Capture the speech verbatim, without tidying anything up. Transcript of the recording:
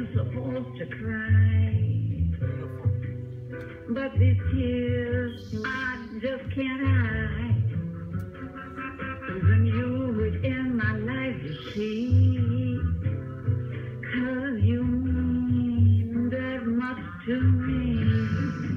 supposed to cry, but these tears I just can't hide. Even you within my life, you see, 'cause you mean that much to me.